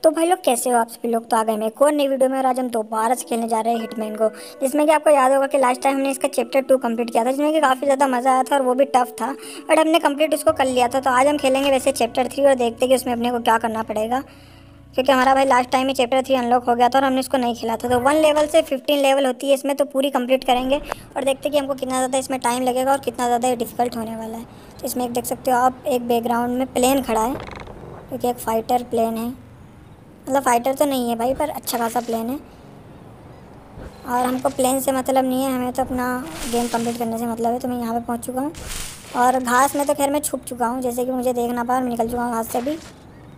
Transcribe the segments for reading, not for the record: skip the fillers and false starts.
तो भाई लोग कैसे हो आप सभी लोग। तो आ गए मैं एक और नई वीडियो में और आज हम दोबारा से खेलने जा रहे हैं हिटमैन को। जिसमें कि आपको याद होगा कि लास्ट टाइम हमने इसका चैप्टर 2 कंप्लीट किया था, जिसमें कि काफ़ी ज़्यादा मज़ा आया था और वो भी टफ था, बट हमने कंप्लीट उसको कर लिया था। तो आज हम खेलेंगे वैसे चैप्टर 3 और देखते हैं कि उसमें अपने को क्या करना पड़ेगा, क्योंकि हमारा भाई लास्ट टाइम ही चैप्टर 3 अनलॉक हो गया था और हमने इसको नहीं खेला था। तो 1 लेवल से 15 लेवल होती है इसमें, तो पूरी कंप्लीट करेंगे और देखते हैं कि हमको कितना ज़्यादा इसमें टाइम लगेगा और कितना ज़्यादा डिफिकल्ट होने वाला है। तो इसमें एक देख सकते हो आप, एक बैकग्राउंड में प्लेन खड़ा है, क्योंकि एक फाइटर प्लेन है, मतलब फाइटर तो नहीं है भाई पर अच्छा खासा प्लेन है। और हमको प्लेन से मतलब नहीं है, हमें तो अपना गेम कंप्लीट करने से मतलब है। तो मैं यहाँ पे पहुँच चुका हूँ और घास में तो खैर मैं छुप चुका हूँ, जैसे कि मुझे देख ना पाए, मैं निकल चुका हूँ घास से भी।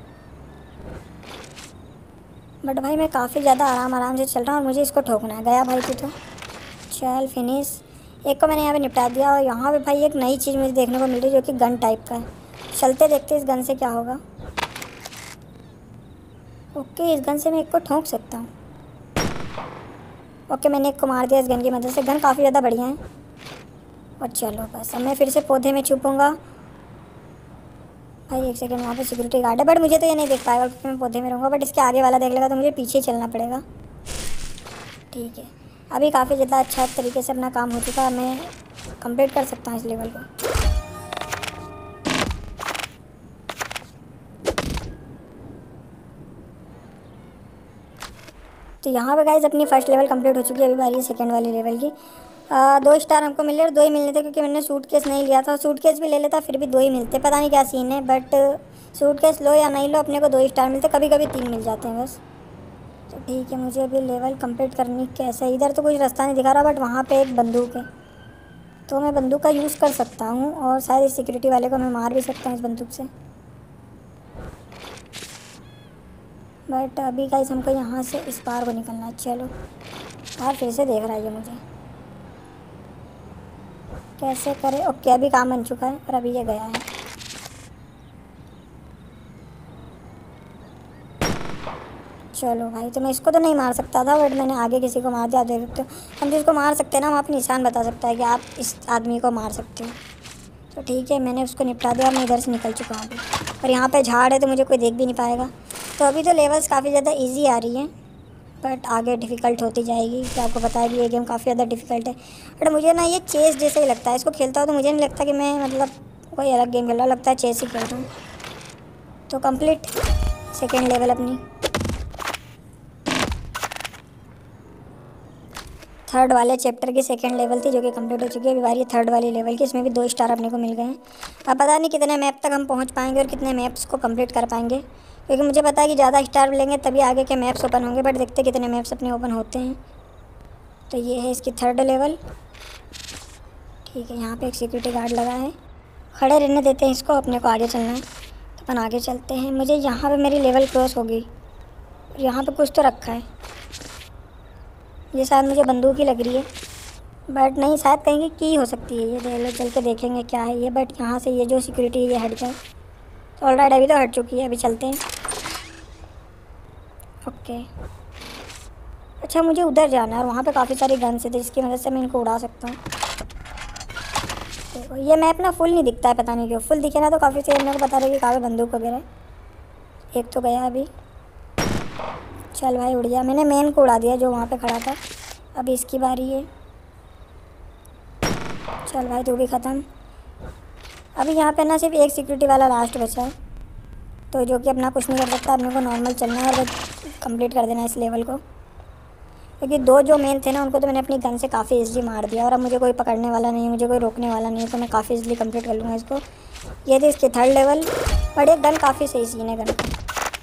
बट भाई मैं काफ़ी ज़्यादा आराम से चल रहा हूँ और मुझे इसको ठोकना है। गया भाई तू तो, चल फिनिश। एक को मैंने यहाँ पे निपटा दिया और यहाँ पे भाई एक नई चीज़ मुझे देखने को मिल रही है, जो कि गन टाइप का है। चलते देखते इस गन से क्या होगा। ओके, इस गन से मैं एक को ठोक सकता हूँ। ओके, मैंने एक को मार दिया इस गन की मदद से। गन काफ़ी ज़्यादा बढ़िया है। और चलो बस अब मैं फिर से पौधे में छुपूंगा। भाई एक सेकंड, वहाँ पे सिक्योरिटी गार्ड है, बट मुझे तो ये नहीं देख पाएगा क्योंकि मैं पौधे में रहूँगा। बट इसके आगे वाला देख लेगा तो मुझे पीछे चलना पड़ेगा। ठीक है, अभी काफ़ी ज़्यादा अच्छा तरीके से अपना काम हो चुका है, मैं कंप्लीट कर सकता हूँ इस लेवल को। तो यहाँ पे गाइस अपनी फर्स्ट लेवल कंप्लीट हो चुकी है। अभी बारी है सेकंड वाली लेवल की। 2 स्टार हमको मिले और 2 ही मिलने थे, क्योंकि मैंने सूटकेस नहीं लिया था। सूटकेस भी ले लेता फिर भी 2 ही मिलते, पता नहीं क्या सीन है। बट सूटकेस लो या नहीं लो, अपने को 2 स्टार मिलते, कभी कभी 3 मिल जाते हैं बस। तो ठीक है, मुझे अभी लेवल कंप्लीट करनी कैसे। इधर तो कुछ रास्ता नहीं दिखा रहा, बट वहाँ पे एक बंदूक है, तो मैं बंदूक का यूज़ कर सकता हूँ और शायद इस सिक्योरिटी वाले को मैं मार भी सकता हूँ इस बंदूक से। बट अभी गाइस हमको यहाँ से इस पार को निकलना है। चलो यार, फिर से देख रहा है ये मुझे, कैसे करे। ओके, अभी काम बन चुका है और अभी ये गया है। चलो भाई, तो मैं इसको तो नहीं मार सकता था, बट मैंने आगे किसी को मार दिया। देख सकते हो, हम जिसको मार सकते हैं ना, वहाँ पर निशान बता सकता है कि आप इस आदमी को मार सकते हो। तो ठीक है, मैंने उसको निपटा दिया और मैं इधर से निकल चुका हूँ अभी। और यहाँ पे झाड़ है तो मुझे कोई देख भी नहीं पाएगा। तो अभी तो लेवल्स काफ़ी ज़्यादा इजी आ रही हैं, बट आगे डिफ़िकल्ट होती जाएगी। कि आपको पता है कि ये गेम काफ़ी ज़्यादा डिफ़िकल्ट है। बट मुझे ना ये चेस जैसे ही लगता है, इसको खेलता हूँ तो मुझे नहीं लगता कि मैं मतलब कोई अलग गेम खेल रहा हूँ, लगता है चेस ही खेल रहा हूँ। तो कंप्लीट सेकेंड लेवल अपनी। थर्ड वाले चैप्टर की सेकंड लेवल थी, जो कि कंप्लीट हो चुकी है। अभी बारी है थर्ड वाली लेवल की। इसमें भी 2 स्टार अपने को मिल गए हैं। अब पता नहीं कितने मैप तक हम पहुंच पाएंगे और कितने मैप्स को कंप्लीट कर पाएंगे, क्योंकि मुझे पता है कि ज़्यादा स्टार मिलेंगे तभी आगे के मैप्स ओपन होंगे। बट देखते कितने मैप्स अपने ओपन होते हैं। तो ये है इसकी थर्ड लेवल। ठीक है, यहाँ पर एक सिक्योरिटी गार्ड लगा है, खड़े रहने देते हैं इसको, अपने को आगे चलना है। तो अपन आगे चलते हैं। मुझे यहाँ पर मेरी लेवल क्रॉस होगी और यहाँ पर कुछ तो रखा है, ये शायद मुझे बंदूक ही लग रही है, बट नहीं, शायद कहीं की हो सकती है ये। देख लो, चल के देखेंगे क्या है ये। बट यहाँ से ये जो सिक्योरिटी है ये हट जाए। तो ऑलराइट, अभी तो हट चुकी है, अभी चलते हैं। ओके, अच्छा मुझे उधर जाना है और वहाँ पे काफ़ी सारी गन्स है, जिसकी मदद से मैं इनको उड़ा सकता हूँ। देखो ये मैप ना फुल नहीं दिखता है, पता नहीं क्यों। फुल दिखे ना तो काफ़ी सही, मेरे को पता रहे कि काफ़ी बंदूक वगैरह। एक तो गया अभी। चल भाई उड़ गया, मैंने मेन को उड़ा दिया जो वहाँ पे खड़ा था। अभी इसकी बारी है। चल भाई तू भी ख़त्म। अभी यहाँ पे ना सिर्फ एक सिक्योरिटी वाला लास्ट बचा है, तो जो कि अपना कुछ नहीं कर सकता। अपने को नॉर्मल चलना है और कंप्लीट कर देना है इस लेवल को, क्योंकि 2 जो मेन थे ना उनको तो मैंने अपनी गन से काफ़ी ईजिली मार दिया। और अब मुझे कोई पकड़ने वाला नहीं है, मुझे कोई रोकने वाला नहीं है, तो मैं काफ़ी ईजिली कंप्लीट कर लूँगा इसको। ये थी इसकी थर्ड लेवल। बट ये गन काफ़ी सही सीन है गन का,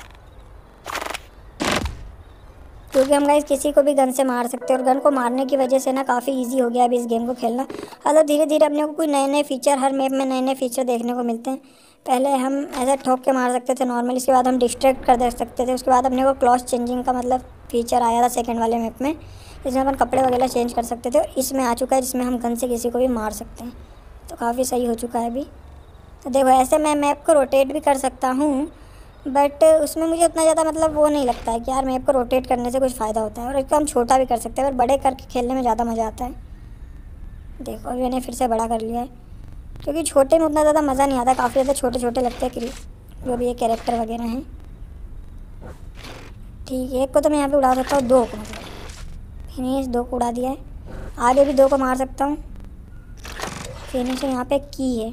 क्योंकि हम गाइस किसी को भी गन से मार सकते हैं। और गन को मारने की वजह से ना काफ़ी इजी हो गया अभी इस गेम को खेलना। मतलब धीरे धीरे अपने को कोई नए नए फीचर, हर मैप में नए नए फीचर देखने को मिलते हैं। पहले हम ऐसा ठोक के मार सकते थे नॉर्मल, इसके बाद हम डिस्ट्रैक्ट कर दे सकते थे। उसके बाद अपने को क्लॉथ चेंजिंग का मतलब फीचर आया था सेकेंड वाले मैप में, जिसमें अपन कपड़े वगैरह चेंज कर सकते थे। और इसमें आ चुका है जिसमें हम गन से किसी को भी मार सकते हैं, तो काफ़ी सही हो चुका है अभी। तो देखो, ऐसे मैं मैप को रोटेट भी कर सकता हूँ, बट उसमें मुझे उतना ज़्यादा मतलब वो नहीं लगता है कि यार मैप को रोटेट करने से कुछ फ़ायदा होता है। और इसको हम छोटा भी कर सकते हैं, और बड़े करके खेलने में ज़्यादा मज़ा आता है। देखो अभी मैंने फिर से बड़ा कर लिया है, क्योंकि छोटे में उतना ज़्यादा मज़ा नहीं आता, काफ़ी ज़्यादा छोटे छोटे लगते हैं जो भी ये कैरेक्टर वगैरह हैं। ठीक है, एक को तो मैं यहाँ पे उड़ा सकता हूँ, दो को मतलब फिनिश, दो को उड़ा दिया है। आगे भी दो को मार सकता हूँ, फिनिश। यहाँ पे की है,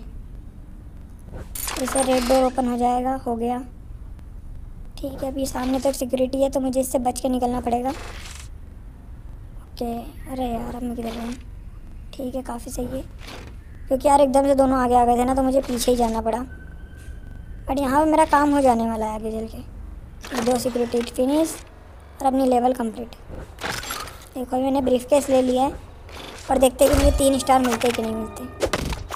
इससे रेड डोर ओपन हो जाएगा, हो गया। ठीक है, अभी सामने तो एक सिक्योरिटी है तो मुझे इससे बच के निकलना पड़ेगा। ओके, अरे यार अब मैं किधर गया। ठीक है, काफ़ी सही है, क्योंकि यार एकदम से दोनों आगे आ गए थे ना तो मुझे पीछे ही जाना पड़ा। बट यहाँ पे मेरा काम हो जाने वाला है आगे चल के। दो सिक्योरिटी फिनिश और अपनी लेवल कंप्लीट। देखो मैंने ब्रीफ केस ले लिया है और देखते हैं कि मुझे 3 स्टार मिलते कि नहीं मिलते।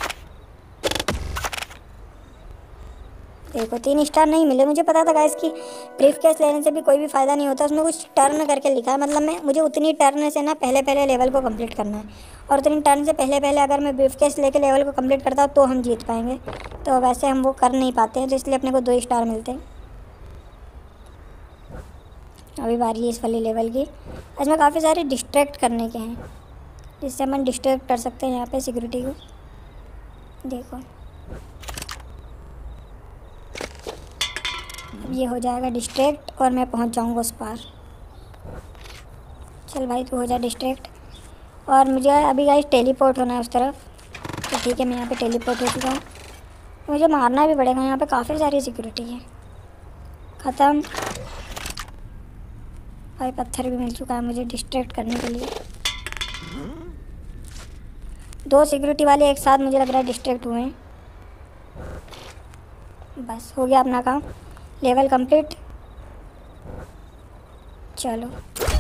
देखो 3 स्टार नहीं मिले। मुझे पता था गाइस कि ब्रीफ केस लेने से भी कोई भी फ़ायदा नहीं होता, उसमें कुछ टर्न करके लिखा है। मतलब मुझे उतनी टर्न से ना पहले लेवल को कंप्लीट करना है, और उतनी टर्न से पहले अगर मैं ब्रीफ केस लेके लेवल को कंप्लीट करता हूँ तो हम जीत पाएंगे। तो वैसे हम वो कर नहीं पाते हैं, तो इसलिए अपने को 2 स्टार मिलते हैं। अभी बारी है इस वाली लेवल की। इसमें काफ़ी सारे डिस्ट्रैक्ट करने के हैं, जिससे हम डिस्ट्रैक्ट कर सकते हैं यहाँ पे सिक्योरिटी को। देखो अब ये हो जाएगा डिस्ट्रैक्ट और मैं पहुँच जाऊँगा उस पार। चल भाई तू हो जा डिस्ट्रैक्ट। और मुझे अभी गाइस टेलीपोर्ट होना है उस तरफ, तो ठीक है मैं यहाँ पे टेलीपोर्ट हो चुका हूँ। मुझे मारना भी पड़ेगा, यहाँ पे काफ़ी सारी सिक्योरिटी है। ख़त्म भाई, पत्थर भी मिल चुका है मुझे डिस्ट्रैक्ट करने के लिए। 2 सिक्योरिटी वाले एक साथ मुझे लग रहा है डिस्ट्रैक्ट हुए हैं। बस हो गया अपना काम, लेवल कंप्लीट। चलो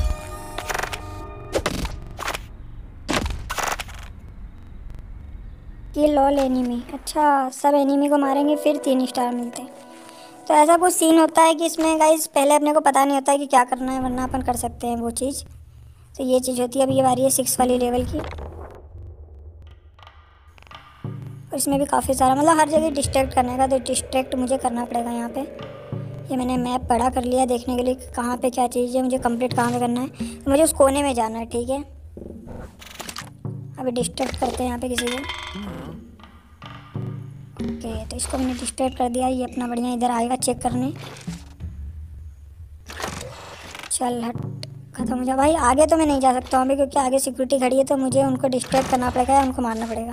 किल ऑल एनिमी। अच्छा, सब एनिमी को मारेंगे फिर 3 स्टार मिलते हैं। तो ऐसा कुछ सीन होता है कि इसमें गाइस पहले अपने को पता नहीं होता है कि क्या करना है, वरना अपन कर सकते हैं वो चीज़। तो ये चीज़ होती है। अब ये बारी है 6 वाली लेवल की, और इसमें भी काफ़ी सारा मतलब हर जगह डिस्ट्रैक्ट करने का, तो डिस्ट्रैक्ट मुझे करना पड़ेगा यहाँ पे। ये मैंने मैप पढ़ा कर लिया देखने के लिए कहाँ पे क्या चीज़ है, मुझे कंप्लीट कहाँ पे करना है। तो मुझे उस कोने में जाना है, ठीक है। अभी डिस्ट्रैक्ट करते हैं यहाँ पे किसी को। ओके, तो इसको मैंने डिस्ट्रैक्ट कर दिया। ये अपना बढ़िया इधर आएगा चेक करने। चल हट, ख़त्म हो जा भाई। आगे तो मैं नहीं जा सकता हूँ अभी, क्योंकि आगे सिक्योरिटी खड़ी है, तो मुझे उनको डिस्ट्रैक्ट करना पड़ेगा या उनको मारना पड़ेगा।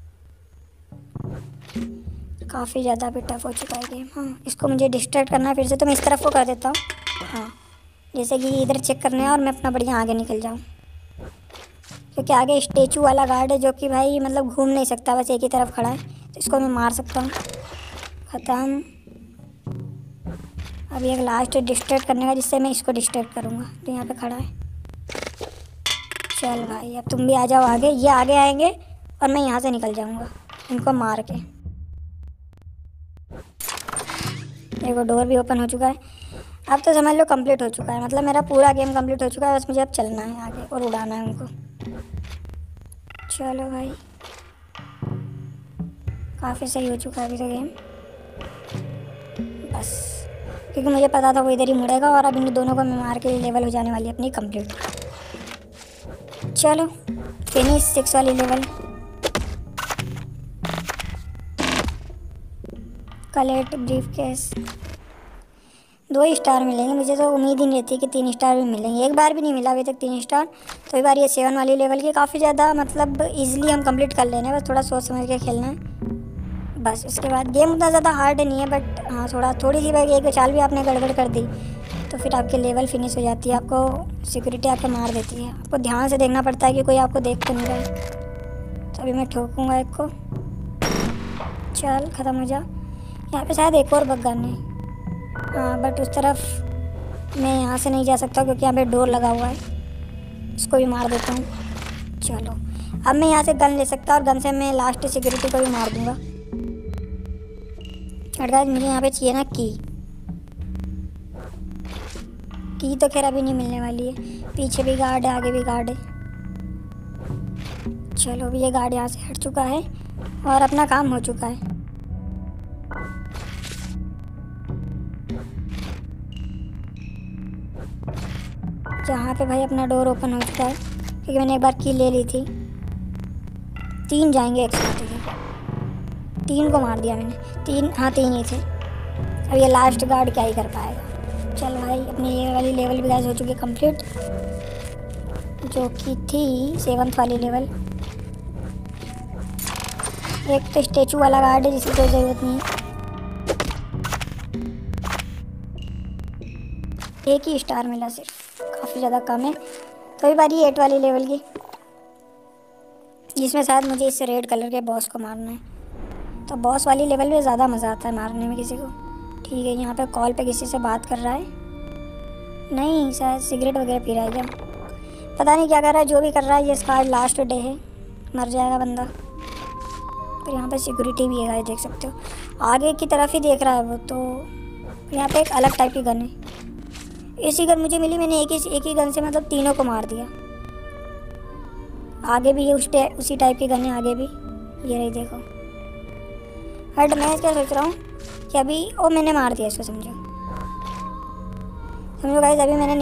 काफ़ी ज़्यादा अभी टफ हो चुका है गेम। हाँ, इसको मुझे डिस्ट्रैक्ट करना है फिर से, तो मैं इस तरफ को कर देता हूँ। हाँ, जैसे कि इधर चेक करने है और मैं अपना बढ़िया आगे निकल जाऊँ, क्योंकि आगे स्टेचू वाला गार्ड है जो कि भाई मतलब घूम नहीं सकता, बस एक ही तरफ खड़ा है। तो इसको मैं मार सकता हूँ। ख़त्म। अभी एक लास्ट डिस्ट्रैक्ट करने का, जिससे मैं इसको डिस्ट्रैक्ट करूँगा तो यहाँ पे खड़ा है। चल भाई अब तुम भी आ जाओ आगे। ये आगे आएंगे और मैं यहाँ से निकल जाऊँगा इनको मार के। देखो डोर भी ओपन हो चुका है। अब तो समझ लो कंप्लीट हो चुका है, मतलब मेरा पूरा गेम कंप्लीट हो चुका है। बस मुझे अब चलना है आगे और उड़ाना है उनको। चलो भाई, काफ़ी सही हो चुका है अभी तो गेम। बस क्योंकि मुझे पता था वो इधर ही मुड़ेगा, और अब इन दोनों को मैं मार के लेवल हो जाने वाली है अपनी कंप्लीट। चलो फिनिश 6 वाली level. Collect briefcase. 2 star मिलेंगे। मुझे तो उम्मीद ही नहीं रहती कि 3 स्टार भी मिलेंगे। एक बार भी नहीं मिला अभी तक 3 स्टार। तो ये बार ये 7 वाली लेवल की काफ़ी ज़्यादा मतलब ईजिली हम कंप्लीट कर लेना है, बस थोड़ा सोच समझ के खेलना है बस। उसके बाद गेम उतना ज़्यादा हार्ड नहीं है, बट हाँ थोड़ी सी भाई एक चाल भी आपने गड़बड़ कर दी तो फिर आपके लेवल फिनिश हो जाती है, आपको सिक्योरिटी आपको मार देती है। आपको ध्यान से देखना पड़ता है कि कोई आपको देख तो नहीं रहा है। तो अभी मैं ठोकूँगा एक को। चल ख़त्म हो जा। यहाँ पे शायद एक और बग गन है, हाँ, बट उस तरफ मैं यहाँ से नहीं जा सकता क्योंकि यहाँ पे डोर लगा हुआ है। इसको भी मार देता हूँ। चलो अब मैं यहाँ से गन ले सकता, और गन से मैं लास्ट सिक्योरिटी को भी मार दूँगा। और गाइस मुझे यहाँ पे चाहिए ना की तो खैर अभी नहीं मिलने वाली है। पीछे भी गार्ड है, आगे भी गार्ड है। चलो अभी ये गार्ड यहाँ से हट चुका है और अपना काम हो चुका है। जहाँ पे भाई अपना डोर ओपन हो चुका है, क्योंकि मैंने एक बार की ले ली थी। 3 जाएंगे एक साथ ही। 3 को मार दिया मैंने। 3 हाँ 3 ही थे। अब ये लास्ट गार्ड क्या ही कर पाएगा। चल भाई, अपनी ये वाली लेवल भी गाइस हो चुकी है कंप्लीट, जो कि थी 7th वाली लेवल। एक तो स्टेचू वाला गार्ड है जिसकी कोई ज़रूरत नहीं है। एक ही स्टार मिला सिर्फ, काफ़ी ज़्यादा कम है। तो ये बारी 8 वाली लेवल की, जिसमें शायद मुझे इस रेड कलर के बॉस को मारना है। तो बॉस वाली लेवल में ज़्यादा मज़ा आता है मारने में किसी को। ठीक है, यहाँ पे कॉल पे किसी से बात कर रहा है, नहीं शायद सिगरेट वगैरह पी रहा है क्या, पता नहीं क्या कर रहा है। जो भी कर रहा है, ये इसका लास्ट डे है, मर जाएगा बंदा। तो यहाँ पे सिक्योरिटी भी है गाइस, देख सकते हो, आगे की तरफ ही देख रहा है वो। तो यहाँ पे एक अलग टाइप की गन है, ऐसी गन मुझे मिली, मैंने एक ही गन से मतलब तीनों को मार दिया। आगे भी ये उसी टाइप की गन है, आगे भी ये रही देखो। बट मैं क्या सोच रहा हूँ कि अभी वो मैंने मार दिया इसको, समझो गाइस। अभी मैंने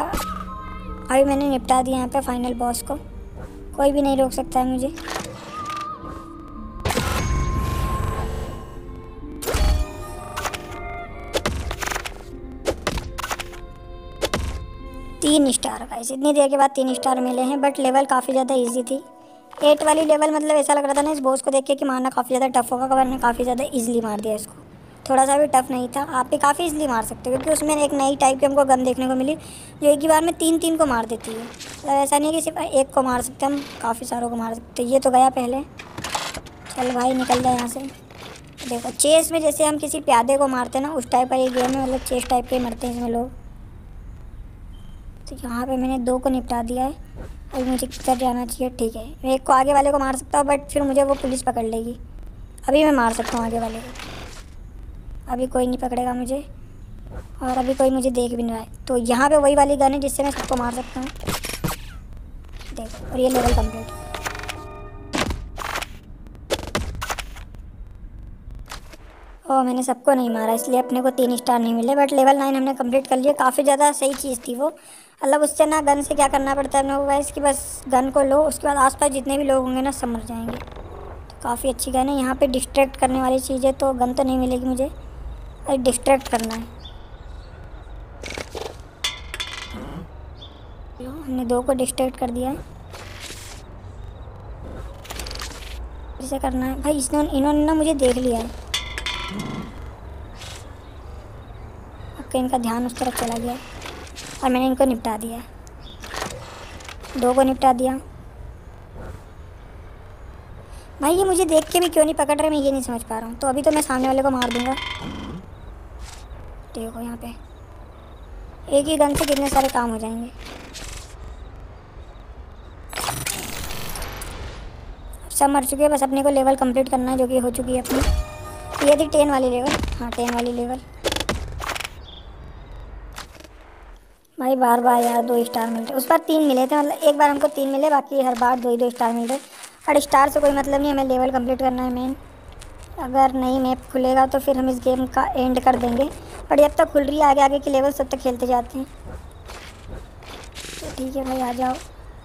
निपटा दिया यहाँ पे फाइनल बॉस को, कोई भी नहीं रोक सकता है मुझे। तीन स्टार गाइस, इतनी देर के बाद 3 स्टार मिले हैं। बट लेवल काफ़ी ज़्यादा इजी थी। 8 वाली लेवल मतलब ऐसा लग रहा था ना इस बॉस को देख के कि मारना काफ़ी ज़्यादा टफ होगा, पर मैंने काफ़ी ज़्यादा इजीली मार दिया इसको। थोड़ा सा भी टफ नहीं था, आप भी काफ़ी इजीली मार सकते हो, क्योंकि उसमें एक नई टाइप की हमको गन देखने को मिली जो एक ही बार में 3 को मार देती है। मतलब ऐसा नहीं है कि सिर्फ एक को मार सकते, हम काफ़ी सारों को मार सकते। ये तो गया पहले, चल भाई निकल जाए यहाँ से। देखो चेस में जैसे हम किसी प्यादे को मारते हैं ना, उस टाइप का ये गेम है, मतलब चेस टाइप के मरते हैं इसमें लोग। तो यहाँ पे मैंने 2 को निपटा दिया है, अभी मुझे किधर जाना चाहिए। ठीक है, मैं एक को आगे वाले को मार सकता हूँ, बट फिर मुझे वो पुलिस पकड़ लेगी। अभी मैं मार सकता हूँ आगे वाले को, अभी कोई नहीं पकड़ेगा मुझे, और अभी कोई मुझे देख भी नहीं रहा है। तो यहाँ पे वही वाली गन है जिससे मैं सबको मार सकता हूँ, देखो। और ये लेवल कंप्लीट। और मैंने सबको नहीं मारा, इसलिए अपने को 3 स्टार नहीं मिले। बट लेवल 9 हमने कंप्लीट कर लिया, काफ़ी ज़्यादा सही चीज़ थी वो। मतलब उससे ना गन से क्या करना पड़ता है अपने को गाइस, कि बस गन को लो, उसके बाद आसपास जितने भी लोग होंगे ना सब मर जाएंगे। तो काफ़ी अच्छी गन है। यहाँ पे डिस्ट्रैक्ट करने वाली चीज़ है, तो गन तो नहीं मिलेगी मुझे, अरे डिस्ट्रैक्ट करना है। हमने 2 को डिस्ट्रैक्ट कर दिया है, इसे करना है भाई। इन्होंने ना मुझे देख लिया है, ओके इनका ध्यान उस तरफ चला गया और मैंने इनको निपटा दिया, 2 को निपटा दिया। भाई ये मुझे देख के भी क्यों नहीं पकड़ रहे, मैं ये नहीं समझ पा रहा हूँ। तो अभी तो मैं सामने वाले को मार दूंगा। देखो यहाँ पे एक ही गन से कितने सारे काम हो जाएंगे। सब मर चुके हैं, बस अपने को लेवल कंप्लीट करना है, जो कि हो चुकी है अपनी। ये थी 10 वाली लेवल, हाँ 10 वाली लेवल। भाई बार बार यार 2 स्टार मिलते, उस बार 3 मिले थे, मतलब एक बार हमको 3 मिले, बाकी हर बार 2 स्टार मिल रहे। और स्टार से कोई मतलब नहीं, हमें लेवल कंप्लीट करना है मेन। अगर नई मैप खुलेगा तो फिर हम इस गेम का एंड कर देंगे, पर जब तक खुल रही है आगे आगे के लेवल तब तक खेलते जाते हैं। तो ठीक है भाई आ जाओ।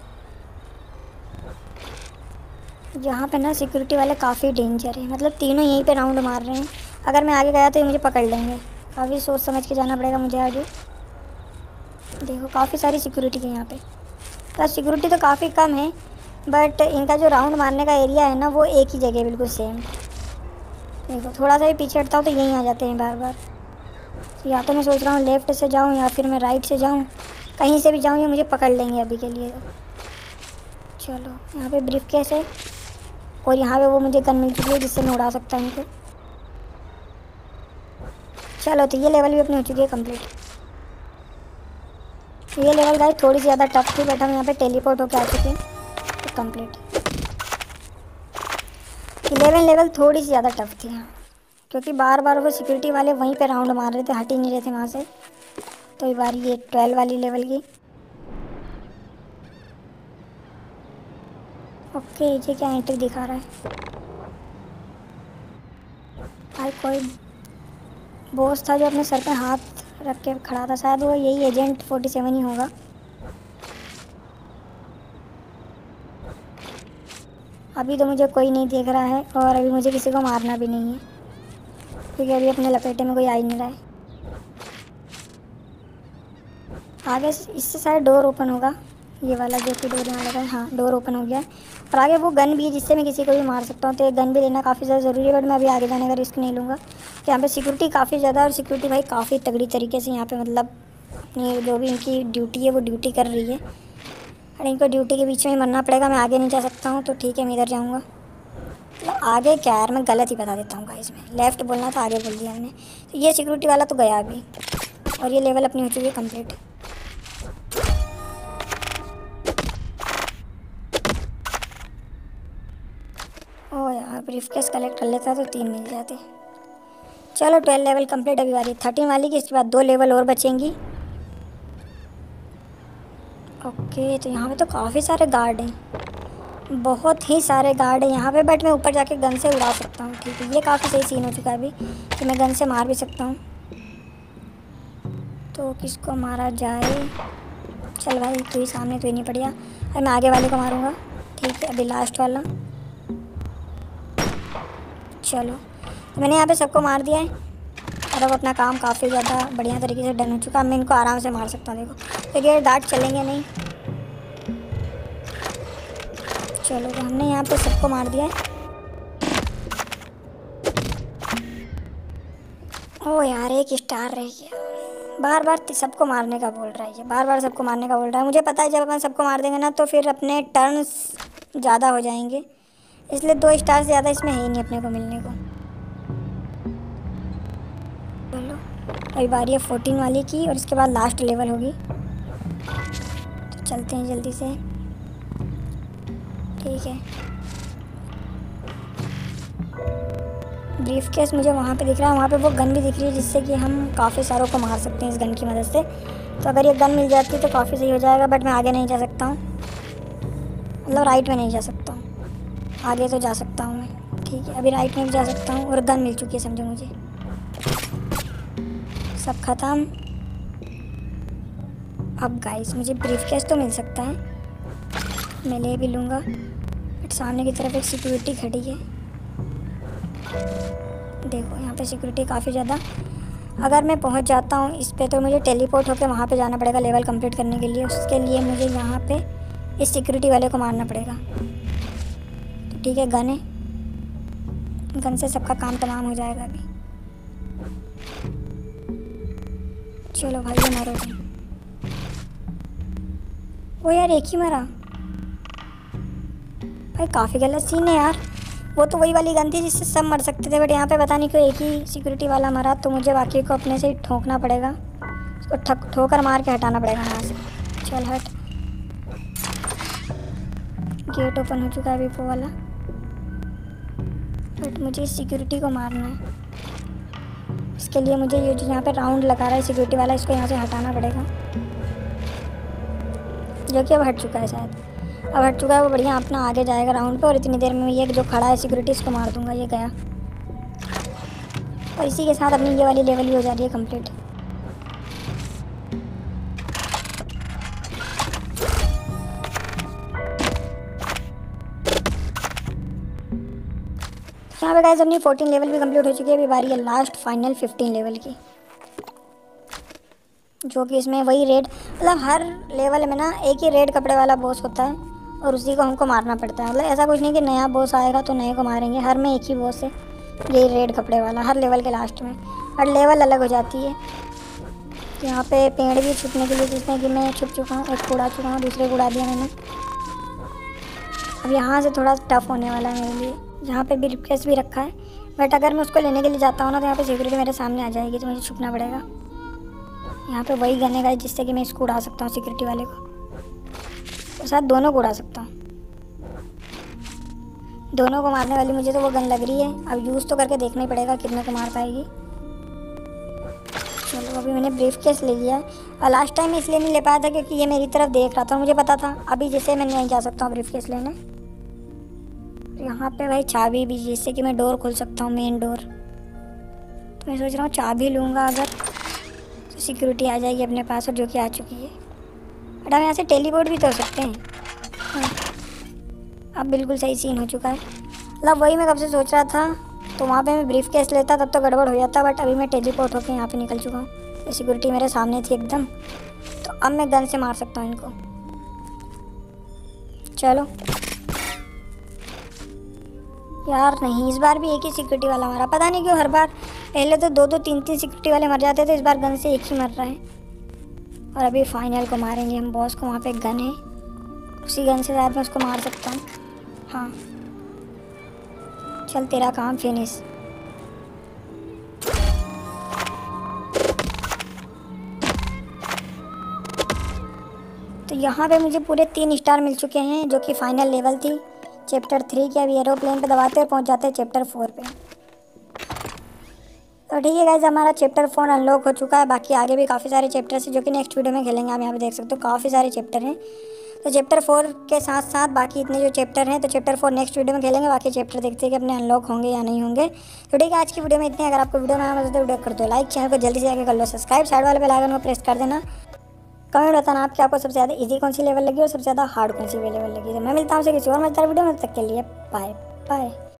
यहाँ पे ना सिक्योरिटी वाले काफ़ी डेंजर है, मतलब तीनों यहीं पे राउंड मार रहे हैं। अगर मैं आगे गया तो ये मुझे पकड़ लेंगे, काफ़ी सोच समझ के जाना पड़ेगा मुझे आगे। देखो काफ़ी सारी सिक्योरिटी है यहाँ पे, प्लस सिक्योरिटी तो काफ़ी कम है, बट इनका जो राउंड मारने का एरिया है ना वो एक ही जगह बिल्कुल सेम। देखो थोड़ा सा भी पीछे हटता हूँ तो यहीं आ जाते हैं बार बार। तो या तो मैं सोच रहा हूँ लेफ़्ट से जाऊँ या फिर मैं राइट से जाऊँ, कहीं से भी जाऊँ ये मुझे पकड़ लेंगे अभी के लिए। चलो यहाँ पे ब्रीफ केस है, और यहाँ पे वो मुझे गन मिल चुकी है जिससे मैं उड़ा सकता हूँ इनको। चलो तो ये लेवल भी अपनी हो चुकी है कंप्लीट। ये लेवल गाइस थोड़ी सी ज़्यादा टफ थी, बट हम यहाँ पे टेलीपोर्ट होकर आ चुके हैं, तो कंप्लीट। 11 लेवल थोड़ी सी ज़्यादा टफ थी हाँ, क्योंकि बार बार वो सिक्योरिटी वाले वहीं पे राउंड मार रहे थे, हट ही नहीं रहे थे वहाँ से। तो ये बारी ये 12 वाली लेवल की। ओके ये क्या एंट्री दिखा रहा है भाई, कोई बॉस था जो अपने सर पे हाथ रख के खड़ा था, शायद वो यही एजेंट 47 ही होगा। अभी तो मुझे कोई नहीं देख रहा है, और अभी मुझे किसी को मारना भी नहीं है, क्योंकि अभी अपने लपेटे में कोई आ ही नहीं रहा है। आगे इससे शायद डोर ओपन होगा, ये वाला जो कि डोर यहाँ लगा है। हाँ, डोर ओपन हो गया है। और आगे वो गन भी है जिससे मैं किसी को भी मार सकता हूँ, तो एक गन भी लेना काफ़ी ज़्यादा ज़रूरी है। बट मैं अभी आगे जाने का रिस्क नहीं लूँगा। तो यहाँ पे सिक्योरिटी काफ़ी ज़्यादा, और सिक्योरिटी भाई काफ़ी तगड़ी तरीके से यहाँ पे मतलब अपनी जो भी इनकी ड्यूटी है वो ड्यूटी कर रही है। और इनको ड्यूटी के बीच में ही मरना पड़ेगा। मैं आगे नहीं जा सकता हूँ, तो ठीक है मैं इधर जाऊँगा। मतलब आगे क्या यार, मैं गलत ही बता देता हूँ गाइस, में लेफ़्ट बोलना था, आगे बोल दिया मैंने। तो ये सिक्योरिटी वाला तो गया अभी, और ये लेवल अपनी हो चुकी है कंप्लीट। ओ यार, ब्रीफकेस कलेक्ट कर लेता तो 3 मिल जाते। चलो 12 लेवल कंप्लीट। अभी वाली 13 वाली की, इसके बाद 2 लेवल और बचेंगी। ओके, तो यहाँ पे तो काफ़ी सारे गार्ड हैं, बहुत ही सारे गार्ड हैं यहाँ पे। बट मैं ऊपर जाके गन से उड़ा सकता हूँ। ठीक है, ये काफ़ी सही सीन हो चुका है अभी कि मैं गन से मार भी सकता हूँ। तो किसको मारा जाए? चल भाई, तू ही सामने, तू ही नहीं पड़िया। अरे मैं आगे वाले को मारूँगा। ठीक है, अभी लास्ट वाला। चलो, तो मैंने यहाँ पे सबको मार दिया है, और अब अपना काम काफ़ी ज़्यादा बढ़िया तरीके से डन हो चुका है। मैं इनको आराम से मार सकता हूँ। देखो, तो ये डार्ट चलेंगे नहीं। चलो, तो हमने यहाँ पे सबको मार दिया है। ओ यार, एक स्टार रह गया। बार बार सबको मारने का बोल रहा है ये, बार बार सबको मारने का बोल रहा है। मुझे पता है जब अपन सबको मार देंगे ना तो फिर अपने टर्न्स ज़्यादा हो जाएंगे, इसलिए 2 स्टार से ज़्यादा इसमें है ही नहीं अपने को मिलने को। चलो, अभी बारी है 14 वाली की, और इसके बाद लास्ट लेवल होगी। तो चलते हैं जल्दी से। ठीक है, ब्रीफकेस मुझे वहाँ पे दिख रहा है, वहाँ पे वो गन भी दिख रही है जिससे कि हम काफ़ी सारों को मार सकते हैं इस गन की मदद से। तो अगर ये गन मिल जाती तो काफ़ी सही हो जाएगा। बट मैं आगे नहीं जा सकता हूँ, मतलब राइट में नहीं जा सकता हूँ, आगे तो जा सकता हूँ मैं। ठीक है, अभी राइट में भी जा सकता हूँ, और गन मिल चुकी है समझो मुझे। सब ख़त्म। अब गाइस मुझे ब्रीफकेस तो मिल सकता है, मैं ले भी लूँगा। बट सामने की तरफ एक सिक्योरिटी खड़ी है। देखो यहाँ पे सिक्योरिटी काफ़ी ज़्यादा। अगर मैं पहुँच जाता हूँ इस पे तो मुझे टेलीपोर्ट होकर वहाँ पे जाना पड़ेगा लेवल कंप्लीट करने के लिए। उसके लिए मुझे यहाँ पे इस सिक्योरिटी वाले को मारना पड़ेगा। तो ठीक है, गन है, गन से सबका काम तमाम हो जाएगा अभी। चलो भाई, ये मारो तुम। वो यार, एक ही मरा भाई, काफ़ी गलत सीन है यार। वो तो वही वाली गन थी जिससे सब मर सकते थे, बट यहाँ पे पता नहीं क्यों एक ही सिक्योरिटी वाला मरा। तो मुझे बाकी को अपने से ही ठोकना पड़ेगा, उसको ठोकर मार के हटाना पड़ेगा यहाँ से। चल हट। गेट ओपन हो चुका है अभी वो वाला, बट मुझे इस सिक्योरिटी को मारना है। इसके लिए मुझे ये जो यहाँ पे राउंड लगा रहा है सिक्योरिटी वाला, इसको यहाँ से हटाना पड़ेगा, जो कि अब हट चुका है शायद। अब हट चुका है वो, बढ़िया अपना आगे जाएगा राउंड पे। और इतनी देर में ये जो खड़ा है सिक्योरिटी, इसको मार दूंगा। ये गया, और इसी के साथ अपनी ये वाली लेवल भी हो जा रही है कंप्लीट। यहाँ पे गाइस अपनी 14 लेवल भी कंप्लीट हो चुकी है। अभी बारी है लास्ट फाइनल 15 लेवल की, जो कि इसमें वही रेड, मतलब हर लेवल में ना एक ही रेड कपड़े वाला बॉस होता है, और उसी को हमको मारना पड़ता है। मतलब ऐसा कुछ नहीं कि नया बॉस आएगा तो नए को मारेंगे, हर में एक ही बॉस है, यही रेड कपड़े वाला, हर लेवल के लास्ट में। हर लेवल अलग हो जाती है। यहाँ पे पेड़ भी छुपने के लिए, जिसमें कि मैं छुप चुका हूँ, एक उड़ा चुका हूँ, दूसरे को उड़ा दिया मैंने। अब यहाँ से थोड़ा टफ होने वाला है मेरे लिए। यहाँ पे ब्रीफकेस भी रखा है, बट अगर मैं उसको लेने के लिए जाता हूँ ना तो यहाँ पे सिक्योरिटी मेरे सामने आ जाएगी, तो मुझे छुपना पड़ेगा। यहाँ पे वही गन है जिससे कि मैं इसको उड़ा सकता हूँ सिक्योरिटी वाले को, और साथ दोनों को उड़ा सकता हूँ। दोनों को मारने वाली मुझे तो वो गन लग रही है। अब यूज़ तो करके देखना ही पड़ेगा कितने को मार पाएगी। चलो, अभी मैंने ब्रीफकेस ले लिया है, और लास्ट टाइम मैं इसलिए नहीं ले पाया था क्योंकि ये मेरी तरफ देख रहा था, मुझे पता था। अभी जैसे मैं नहीं जा सकता हूँ ब्रीफकेस लेने, यहाँ पे भाई चाबी भी, जिससे कि मैं डोर खोल सकता हूँ, मेन डोर। तो मैं सोच रहा हूँ चाबी लूँगा अगर, तो सिक्योरिटी आ जाएगी अपने पास, और जो कि आ चुकी है। बट हम यहाँ से टेलीपोर्ट भी तो हो सकते हैं। हाँ, अब बिल्कुल सही सीन हो चुका है। मतलब वही मैं कब से सोच रहा था, तो वहाँ पे मैं ब्रीफकेस लेता तब तो गड़बड़ हो जाता। बट अभी मैं टेलीपोर्ट होकर यहाँ पे निकल चुका हूँ, तो सिक्योरिटी मेरे सामने थी एकदम। तो अब मैं गन से मार सकता हूँ इनको। चलो यार, नहीं, इस बार भी एक ही सिक्योरिटी वाला मारा। पता नहीं क्यों हर बार, पहले तो 2-2 3-3 सिक्योरिटी वाले मर जाते थे, इस बार गन से एक ही मर रहा है। और अभी फाइनल को मारेंगे हम बॉस को। वहाँ पे एक गन है, उसी गन से शायद मैं उसको मार सकता हूँ। हाँ चल, तेरा काम फिनिश। तो यहाँ पे मुझे पूरे 3 स्टार मिल चुके हैं, जो कि फाइनल लेवल थी चैप्टर 3 की। अभी एरोप्लेन पे दबाते और पहुँच जाते हैं चैप्टर 4 पे। तो ठीक है गाइस, हमारा चैप्टर 4 अनलॉक हो चुका है। बाकी आगे भी काफ़ी सारे चैप्टर्स हैं जो कि नेक्स्ट वीडियो में खेलेंगे। आप यहाँ पे देख सकते हो काफ़ी सारे चैप्टर हैं। तो चैप्टर 4 के साथ साथ बाकी इतने जो चैप्टर हैं, तो चैप्टर 4 नेक्स्ट वीडियो में खेलेंगे। बाकी चैप्टर देखते हैं कि अपने अनलॉक होंगे या नहीं होंगे। तो ठीक है, आज की वीडियो में इतने। अगर आपको वीडियो में आया तो वीडियो कर दो लाइक, चैनल को जल्दी से जाकर कर लो सब्सक्राइब, साइड वाले बेल आइकन को प्रेस कर देना। कमेंट बताना आपकी आपको सबसे ज़्यादा इजी कौन सी लेवल लगी और सबसे ज़्यादा हार्ड कौन सी लेवल लगी। तो मैं मिलता हूँ किसी और मजेदार वीडियो में, तब तक के लिए बाय बाय।